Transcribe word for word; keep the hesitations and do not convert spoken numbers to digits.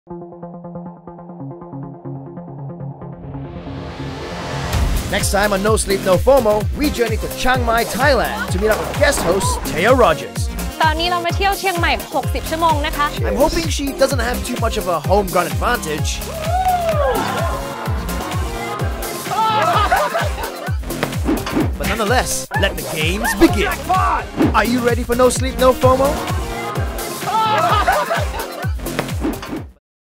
Next time on No Sleep No FOMO, we journey to Chiang Mai, Thailand to meet up with guest host Taya Rogers. ตอนนี้เรามาเที่ยวเชียงใหม่ หกสิบ ชั่วโมงนะคะ I'm hoping she doesn't have too much of a home ground advantage. But nonetheless, let the games begin. Are you ready for No Sleep No FOMO?